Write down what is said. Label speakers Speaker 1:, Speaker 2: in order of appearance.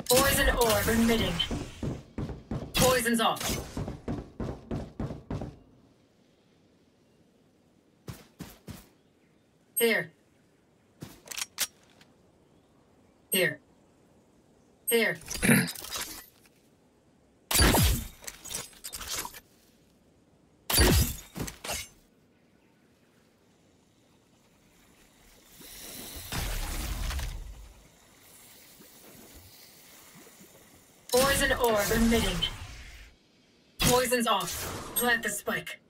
Speaker 1: Poison orb emitting. Poison's off. Here. Here. Here. Poison orb emitting. Poison's off. Plant the spike.